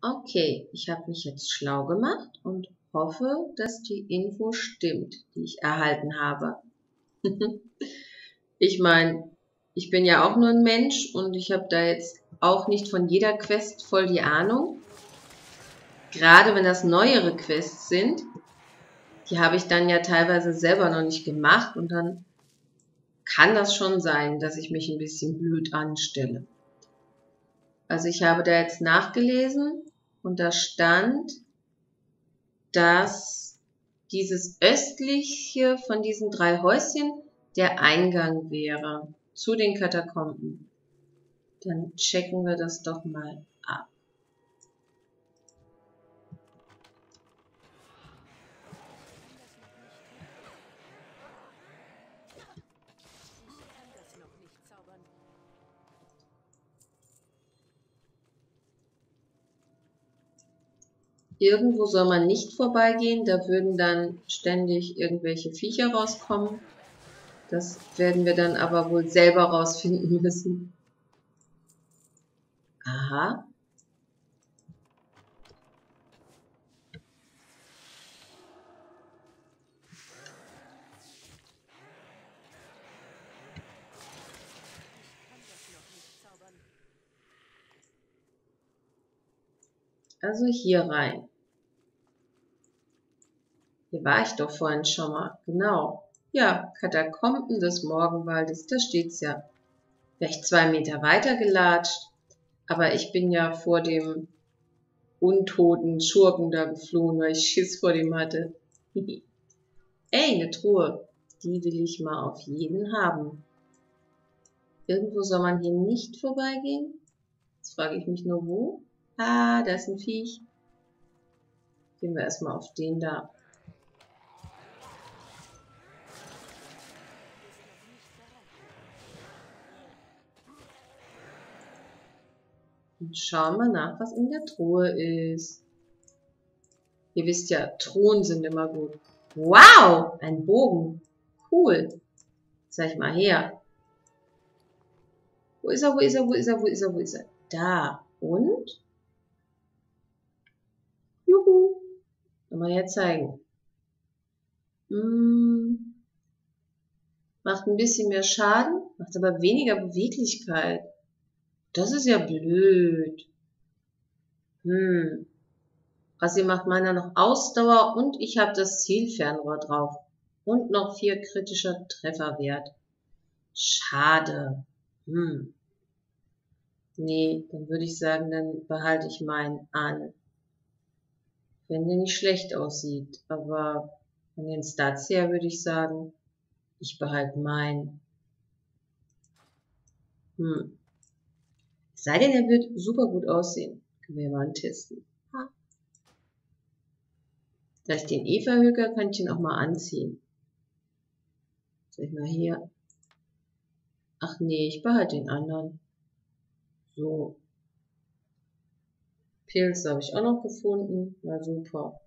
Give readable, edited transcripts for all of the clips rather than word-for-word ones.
Okay, ich habe mich jetzt schlau gemacht und hoffe, dass die Info stimmt, die ich erhalten habe. Ich meine, ich bin ja auch nur ein Mensch und ich habe da jetzt auch nicht von jeder Quest voll die Ahnung. Gerade wenn das neuere Quests sind, die habe ich dann ja teilweise selber noch nicht gemacht und dann kann das schon sein, dass ich mich ein bisschen blöd anstelle. Also ich habe da jetzt nachgelesen und da stand, dass dieses östliche von diesen 3 Häuschen der Eingang wäre zu den Katakomben. Dann checken wir das doch mal ab. Irgendwo soll man nicht vorbeigehen, da würden dann ständig irgendwelche Viecher rauskommen. Das werden wir dann aber wohl selber rausfinden müssen. Aha. Also hier rein. Hier war ich doch vorhin schon mal. Genau. Ja, Katakomben des Morgenwaldes, da steht's ja. Wäre ich 2 Meter weiter gelatscht, aber ich bin ja vor dem untoten Schurken da geflohen, weil ich Schiss vor dem hatte. Ey, eine Truhe. Die will ich mal auf jeden haben. Irgendwo soll man hier nicht vorbeigehen? Jetzt frage ich mich nur wo. Ah, da ist ein Viech. Gehen wir erstmal auf den da. Und schauen wir nach, was in der Truhe ist. Ihr wisst ja, Truhen sind immer gut. Wow, ein Bogen. Cool. Zeig ich mal her. Wo ist er, wo ist er, wo ist er, wo ist er, wo ist er? Da. Und? Juhu. Kann man ja zeigen. Macht ein bisschen mehr Schaden, macht aber weniger Beweglichkeit. Das ist ja blöd. Was ihr macht meiner noch Ausdauer und ich habe das Zielfernrohr drauf. Und noch 4 kritischer Trefferwert. Schade. Nee, dann würde ich sagen, dann behalte ich meinen an. Wenn der nicht schlecht aussieht. Aber von den Stats her würde ich sagen, ich behalte meinen. Es sei denn, er wird super gut aussehen. Können wir mal testen. Da ich den verhöker, kann ich ihn auch mal anziehen. Soll ich mal hier. Ach nee, ich behalte den anderen. So. Pilze habe ich auch noch gefunden. Na super.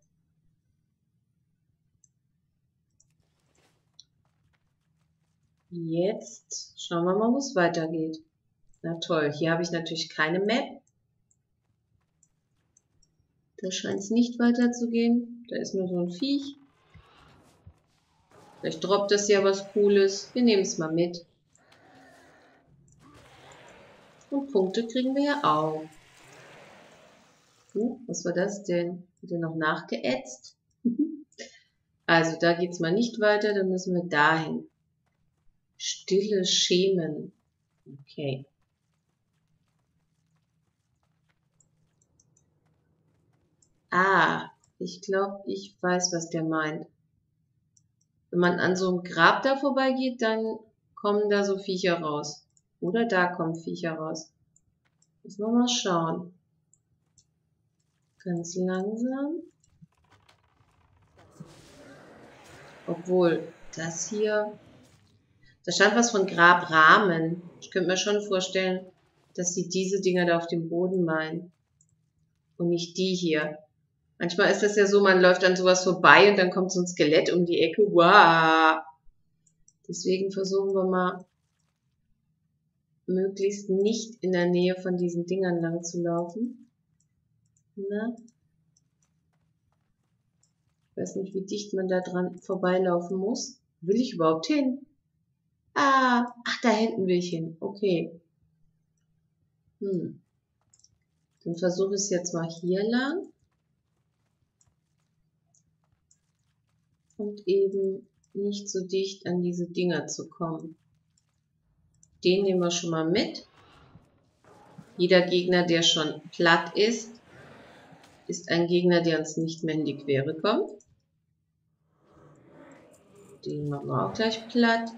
Jetzt schauen wir mal, wo es weitergeht. Na toll, hier habe ich natürlich keine Map. Da scheint es nicht weiterzugehen. Da ist nur so ein Viech. Vielleicht droppt das ja was Cooles. Wir nehmen es mal mit. Und Punkte kriegen wir ja auch. Was war das denn? Hat er noch nachgeätzt? Also da geht's mal nicht weiter, dann müssen wir dahin. Stille Schemen. Okay. Ah, ich glaube, ich weiß, was der meint. Wenn man an so einem Grab da vorbeigeht, dann kommen da so Viecher raus. Oder da kommen Viecher raus. Müssen wir mal schauen. Ganz langsam. Obwohl, das hier... Da stand was von Grabrahmen. Ich könnte mir schon vorstellen, dass sie diese Dinger da auf dem Boden meinen. Und nicht die hier. Manchmal ist das ja so, man läuft an sowas vorbei und dann kommt so ein Skelett um die Ecke. Wow. Deswegen versuchen wir mal, möglichst nicht in der Nähe von diesen Dingern lang zu laufen. Na? Ich weiß nicht, wie dicht man da dran vorbeilaufen muss. Will ich überhaupt hin? Ah, ach, da hinten will ich hin. Okay. Dann versuche ich es jetzt mal hier lang. Und eben nicht so dicht an diese Dinger zu kommen. Den nehmen wir schon mal mit. Jeder Gegner, der schon platt ist ein Gegner, der uns nicht mehr in die Quere kommt. Den machen wir auch gleich platt.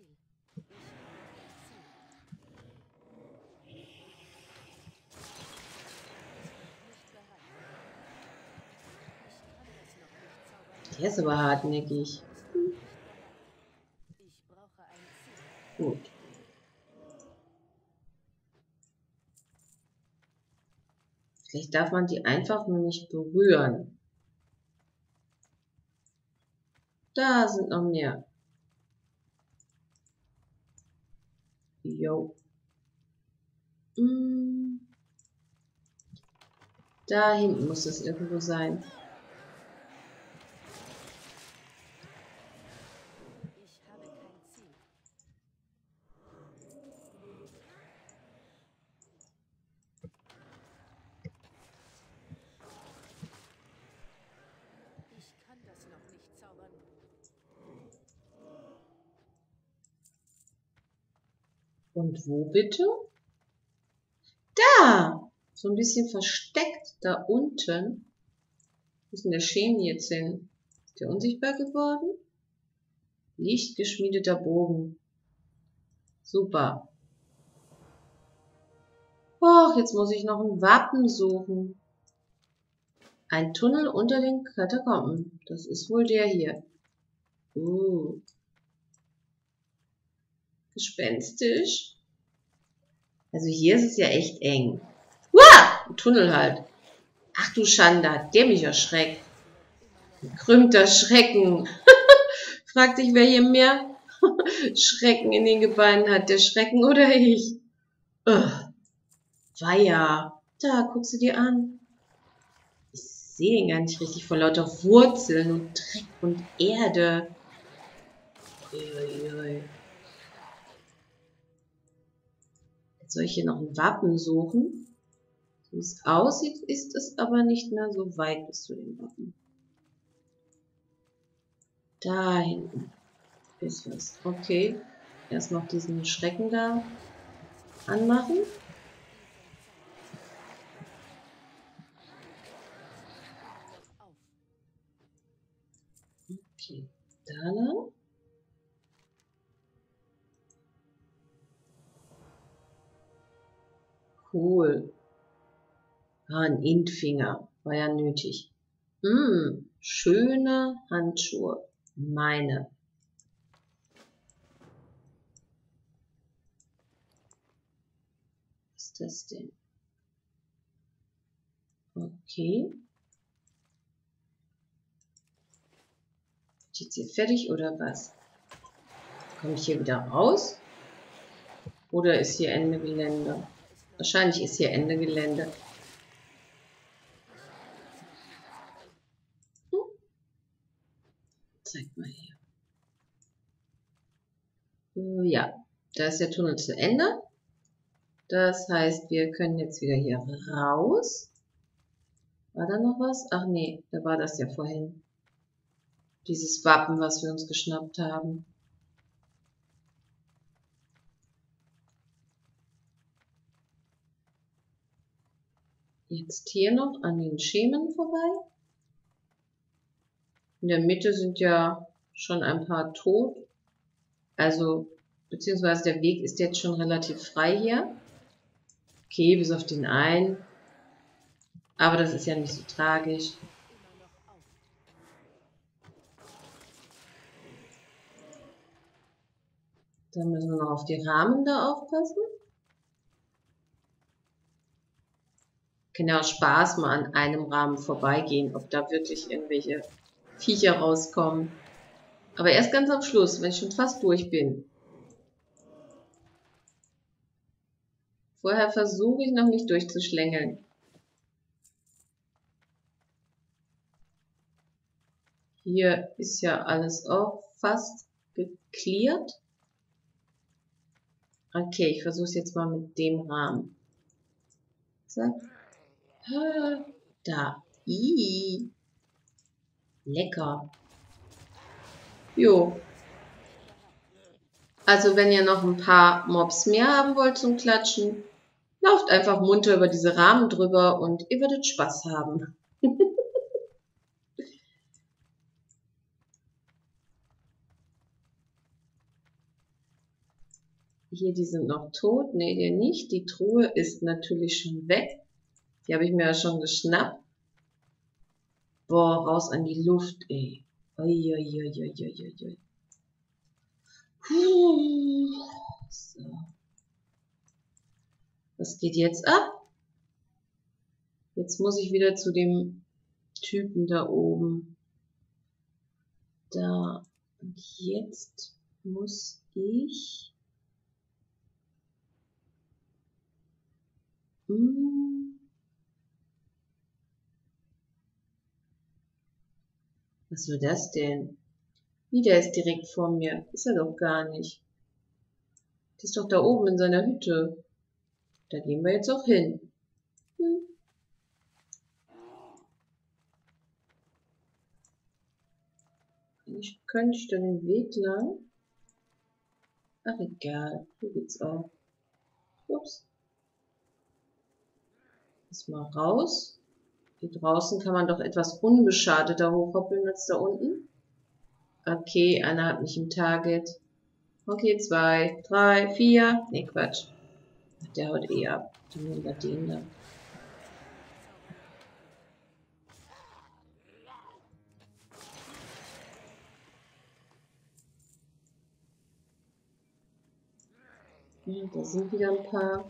Der ist aber hartnäckig. Gut. Vielleicht darf man die einfach nur nicht berühren. Da sind noch mehr. Jo. Da hinten muss es irgendwo sein. Und wo bitte? Da! So ein bisschen versteckt da unten. Wo ist denn der Schemen jetzt hin? Ist der unsichtbar geworden? Lichtgeschmiedeter Bogen. Super. Och, jetzt muss ich noch ein Wappen suchen. Ein Tunnel unter den Katakomben. Das ist wohl der hier. Gespenstisch. Also hier ist es ja echt eng. Uah! Ein Tunnel halt. Ach du Schande, hat der mich erschreckt. Ein krümmter Schrecken. Fragt sich, wer hier mehr Schrecken in den Gebeinen hat. Der Schrecken oder ich? Weia. Da, guckst du dir an. Ich sehe ihn gar nicht richtig vor lauter Wurzeln und Dreck und Erde. Uiuiui. Jetzt soll ich hier noch ein Wappen suchen. So wie es aussieht, ist es aber nicht mehr so weit bis zu den Wappen. Da hinten ist was. Okay. Erst noch diesen Schrecken da anmachen. Okay. Da lang. Cool. Ah, ein Intfinger. War ja nötig. Schöne Handschuhe. Meine. Was ist das denn? Okay. Ist jetzt hier fertig oder was? Komme ich hier wieder raus? Oder ist hier Ende Gelände? Wahrscheinlich ist hier Ende Gelände. Zeig mal hier. Ja, da ist der Tunnel zu Ende. Das heißt, wir können jetzt wieder hier raus. War da noch was? Ach nee, da war das ja vorhin. Dieses Wappen, was wir uns geschnappt haben. Jetzt hier noch an den Schemen vorbei. In der Mitte sind ja schon ein paar tot. Also, beziehungsweise der Weg ist jetzt schon relativ frei hier. Okay, bis auf den einen. Aber das ist ja nicht so tragisch. Dann müssen wir noch auf die Rahmen da aufpassen. Kann ja auch Spaß mal an einem Rahmen vorbeigehen, ob da wirklich irgendwelche Viecher rauskommen. Aber erst ganz am Schluss, wenn ich schon fast durch bin. Vorher versuche ich noch nicht durchzuschlängeln. Hier ist ja alles auch fast geklärt. Okay, ich versuche es jetzt mal mit dem Rahmen. Zack. Da. Ih. Lecker. Jo. Also wenn ihr noch ein paar Mobs mehr haben wollt zum Klatschen, lauft einfach munter über diese Rahmen drüber und ihr werdet Spaß haben. Hier, die sind noch tot. Ne, der nicht. Die Truhe ist natürlich schon weg. Die habe ich mir ja schon geschnappt. Boah, raus an die Luft, ey. Uiuiuiuiuiui. So. Was geht jetzt ab? Jetzt muss ich wieder zu dem Typen da oben. Da. Und jetzt muss ich... Was soll das denn? Wie, der ist direkt vor mir. Ist er doch gar nicht. Der ist doch da oben in seiner Hütte. Da gehen wir jetzt auch hin. Könnte ich da den Weg lang? Ach egal, hier geht's auch. Ups. Lass mal raus. Hier draußen kann man doch etwas unbeschadeter hochhoppeln als da unten. Okay, einer hat mich im Target. Okay, 2, 3, 4. Ne, Quatsch. Der haut eh ab. Dann nehmen wir den da. Ja, da sind wieder ein paar.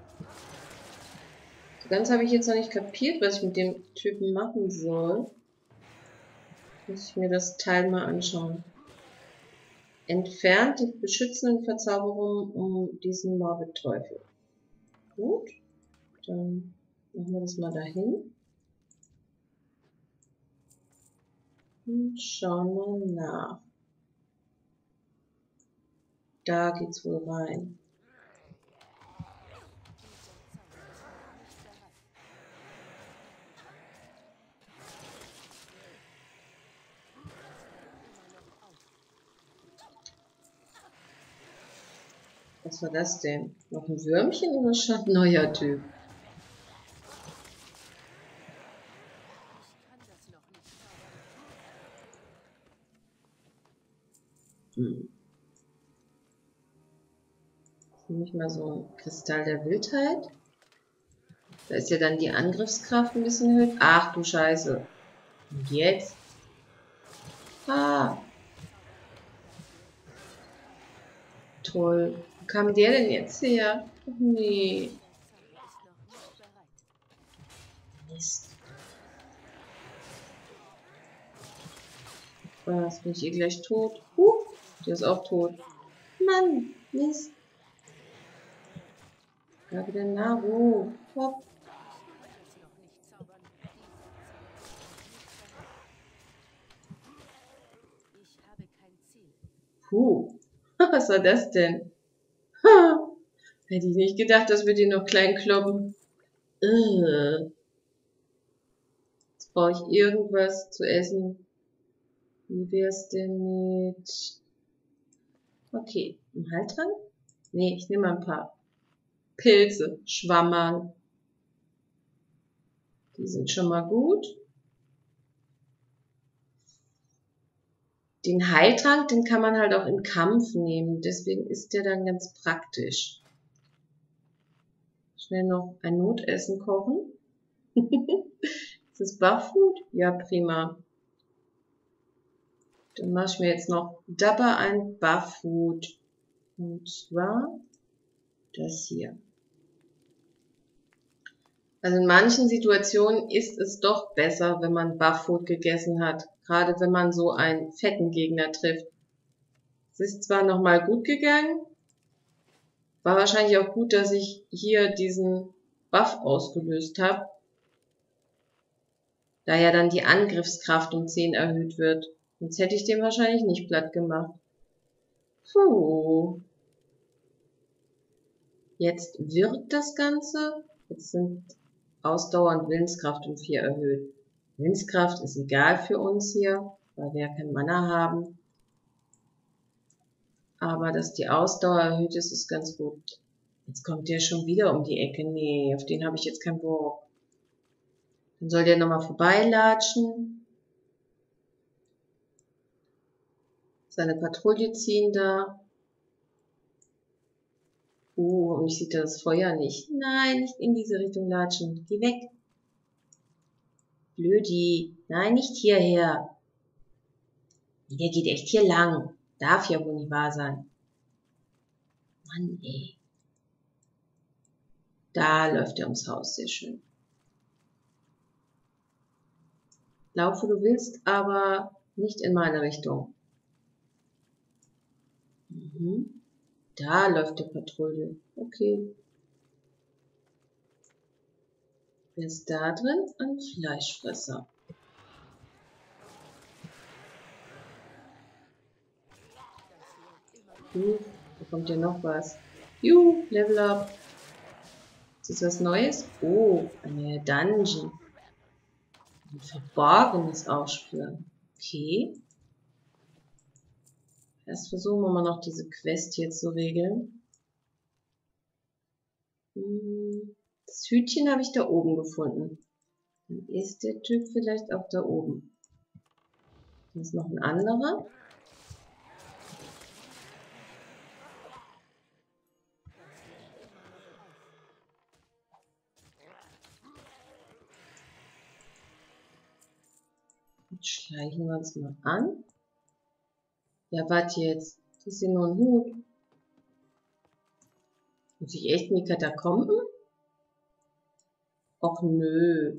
So ganz habe ich jetzt noch nicht kapiert, was ich mit dem Typen machen soll. Muss ich mir das Teil mal anschauen. Entfernt die beschützenden Verzauberungen um diesen Morbid-Teufel. Gut, dann machen wir das mal dahin. Und schauen mal nach. Da geht's wohl rein. Was war das denn? Noch ein Würmchen oder schon ein neuer Typ? Nicht mal so ein Kristall der Wildheit. Da ist ja dann die Angriffskraft ein bisschen erhöht. Ach du Scheiße. Und jetzt? Ah. Toll. Wo kam der denn jetzt her? Ach nee. Mist. Was, bin ich eh gleich tot? Der ist auch tot. Mann, Mist. Da wieder Naru. Hopp. Was war das denn? Hätte ich nicht gedacht, dass wir den noch klein kloppen. Jetzt brauche ich irgendwas zu essen. Wie wär's denn mit... Okay, ein Heiltrank? Nee, ich nehme mal ein paar Pilze, Schwammerl. Die sind schon mal gut. Den Heiltrank, den kann man halt auch im Kampf nehmen. Deswegen ist der dann ganz praktisch. Schnell noch ein Notessen kochen. Ist das Bufffood? Ja, prima. Dann mache ich mir jetzt noch dabei ein Bufffood. Und zwar das hier. Also in manchen Situationen ist es doch besser, wenn man Bufffood gegessen hat. Gerade wenn man so einen fetten Gegner trifft. Es ist zwar nochmal gut gegangen. War wahrscheinlich auch gut, dass ich hier diesen Buff ausgelöst habe. Da ja dann die Angriffskraft um 10 erhöht wird. Sonst hätte ich den wahrscheinlich nicht platt gemacht. Puh. Jetzt wird das Ganze. Jetzt sind Ausdauer und Willenskraft um 4 erhöht. Willenskraft ist egal für uns hier, weil wir ja kein Mana haben. Aber dass die Ausdauer erhöht ist, ist ganz gut. Jetzt kommt der schon wieder um die Ecke. Nee, auf den habe ich jetzt keinen Bock. Dann soll der nochmal vorbeilatschen. Seine Patrouille ziehen da. Und ich sehe das Feuer nicht. Nein, nicht in diese Richtung latschen. Geh weg. Blödi. Nein, nicht hierher. Der geht echt hier lang. Darf ja wohl nicht wahr sein. Mann, ey. Da läuft er ums Haus. Sehr schön. Lauf, wo du willst, aber nicht in meine Richtung. Da läuft die Patrouille. Okay. Wer ist da drin? Ein Fleischfresser. Da kommt ja noch was. Level up. Ist das was Neues? Oh, eine Dungeon. Ein verborgenes Aufspüren. Okay. Erst versuchen wir mal noch diese Quest hier zu regeln. Das Hütchen habe ich da oben gefunden. Dann ist der Typ vielleicht auch da oben. Hier ist noch ein anderer. Jetzt schleichen wir uns mal an. Ja, warte jetzt. Das ist hier nur ein Hut. Muss ich echt in die Katakomben? Och nö.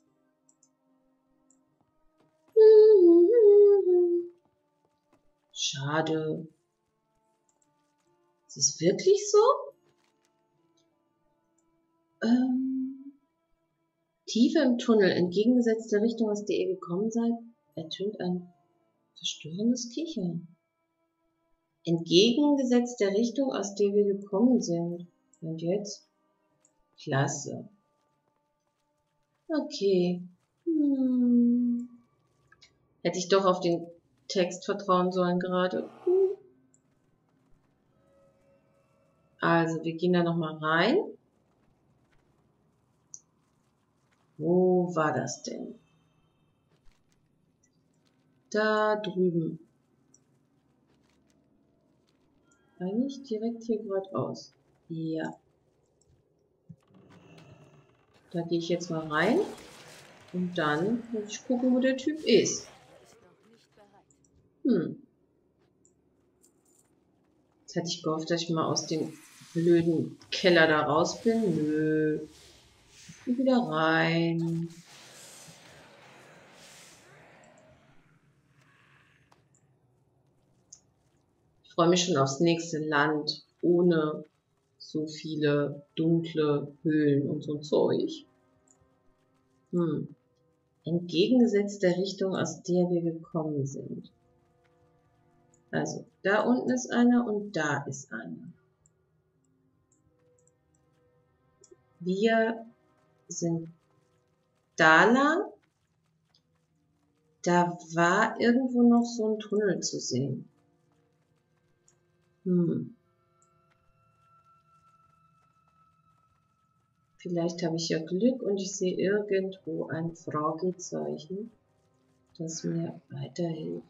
Schade. Ist es wirklich so? Tiefer im Tunnel, entgegengesetzter Richtung, aus der ihr gekommen seid, ertönt ein verstörendes Kichern. Entgegengesetzt der Richtung, aus der wir gekommen sind. Und jetzt? Klasse. Okay. Hätte ich doch auf den Text vertrauen sollen gerade. Also, wir gehen da nochmal rein. Wo war das denn? Da drüben. Eigentlich direkt hier geradeaus. Ja. Da gehe ich jetzt mal rein. Und dann muss ich gucken, wo der Typ ist. Jetzt hätte ich gehofft, dass ich mal aus dem blöden Keller da raus bin. Nö. Ich bin wieder rein. Ich freue mich schon aufs nächste Land. Ohne so viele dunkle Höhlen und so ein Zeug. Entgegengesetzt der Richtung, aus der wir gekommen sind. Also, da unten ist einer und da ist einer. Wir sind da lang. Da war irgendwo noch so ein Tunnel zu sehen. Vielleicht habe ich ja Glück und ich sehe irgendwo ein Fragezeichen, das mir weiterhilft.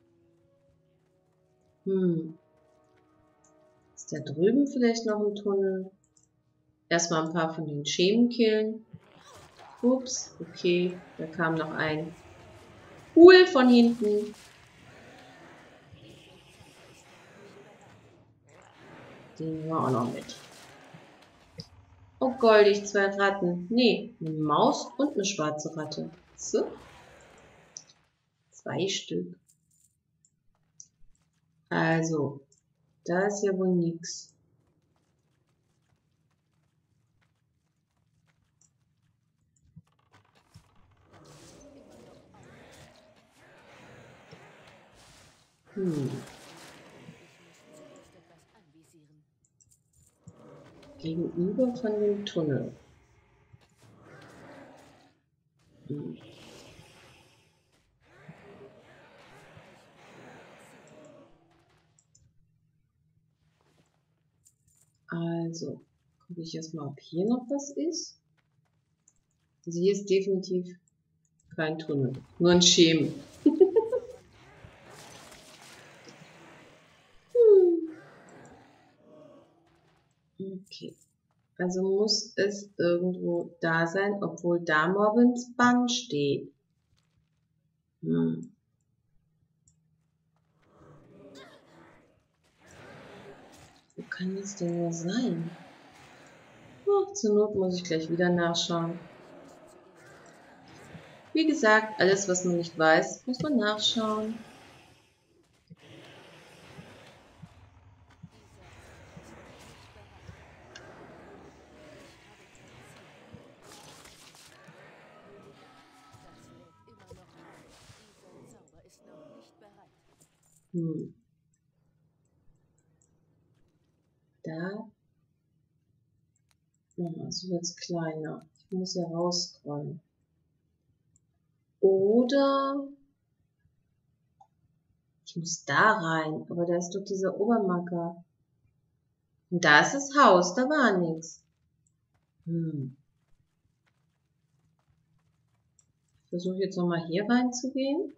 Ist da drüben vielleicht noch ein Tunnel? Erstmal ein paar von den Schemen killen. Ups, okay, da kam noch ein Huhl von hinten. Den nehmen wir auch noch mit. Oh goldig, 2 Ratten. Nee, eine Maus und eine schwarze Ratte. So. 2 Stück. Also, da ist ja wohl nix. Hm. Gegenüber von dem Tunnel. Hm. Also, gucke ich jetzt mal, ob hier noch was ist. Also hier ist definitiv kein Tunnel, nur ein Schemen. Okay, also muss es irgendwo da sein, obwohl da Morbins Bann steht. Hm. Wo kann das denn nur sein? Oh, zur Not muss ich gleich wieder nachschauen. Wie gesagt, alles, was man nicht weiß, muss man nachschauen. Hm. Da. Oh, so wird's kleiner. Ich muss ja rausscrollen. Oder ich muss da rein. Aber da ist doch dieser Obermacker. Und da ist das Haus. Da war nichts. Hm. Ich versuche jetzt nochmal hier reinzugehen.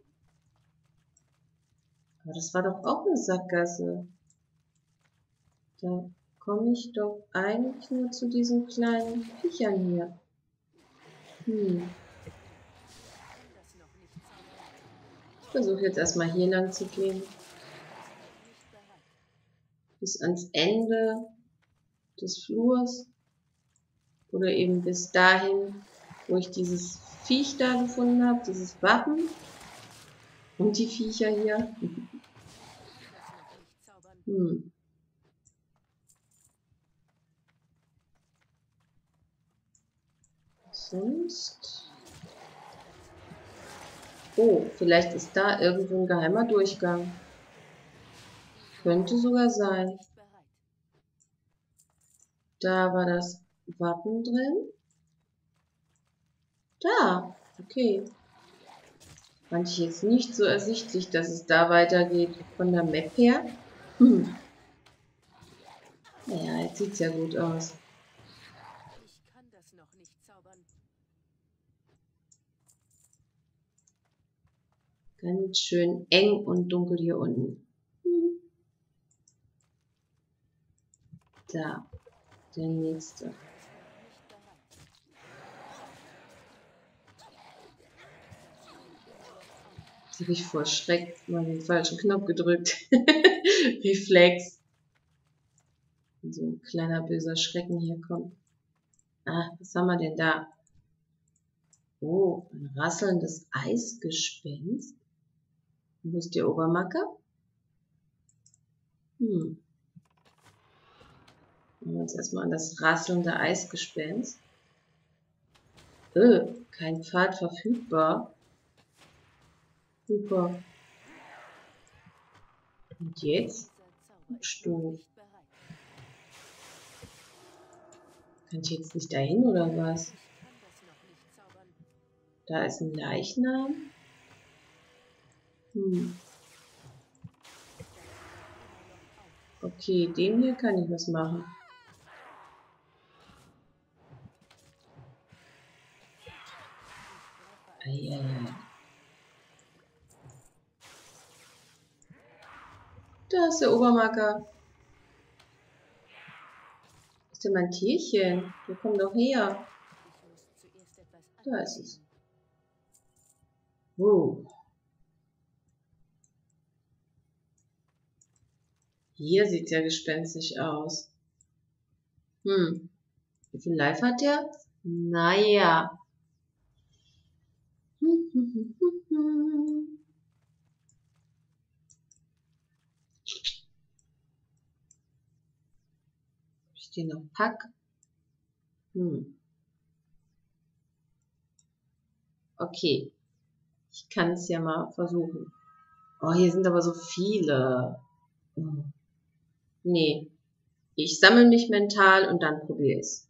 Aber das war doch auch eine Sackgasse. Da komme ich doch eigentlich nur zu diesen kleinen Viechern hier. Hm. Ich versuche jetzt erstmal hier lang zu gehen. Bis ans Ende des Flurs. Oder eben bis dahin, wo ich dieses Viech da gefunden habe, dieses Wappen. Und die Viecher hier. Hm. Sonst. Oh, vielleicht ist da irgendwo ein geheimer Durchgang. Könnte sogar sein. Da war das Wappen drin. Da. Okay. Fand ich jetzt nicht so ersichtlich, dass es da weitergeht von der Map her. Hm. Naja, jetzt sieht es ja gut aus. Ganz schön eng und dunkel hier unten. Hm. Da, der nächste. Jetzt habe ich vor Schreck mal den falschen Knopf gedrückt. Reflex. Wenn so ein kleiner böser Schrecken hier kommt. Ah, was haben wir denn da? Oh, ein rasselndes Eisgespenst. Wo ist der Obermacker? Hm. Machen wir uns erstmal an das rasselnde Eisgespenst. Kein Pfad verfügbar. Super. Und jetzt? Stuhl. Kann ich jetzt nicht dahin oder was? Da ist ein Leichnam. Hm. Okay, dem hier kann ich was machen. Eieiei. Da ist der Obermacker. Ist denn mein Tierchen? Du komm doch her. Da ist es. Hier sieht es ja gespenstisch aus. Wie viel Life hat der? Naja. Ob ich den noch pack? Okay. Ich kann es ja mal versuchen. Oh, hier sind aber so viele. Hm. Nee, ich sammle mich mental und dann probiere es.